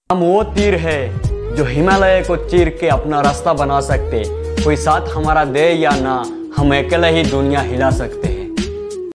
हम वो तीर है जो हिमालय को चीर के अपना रास्ता बना सकते। कोई साथ हमारा दे या ना, हम अकेले ही दुनिया हिला सकते।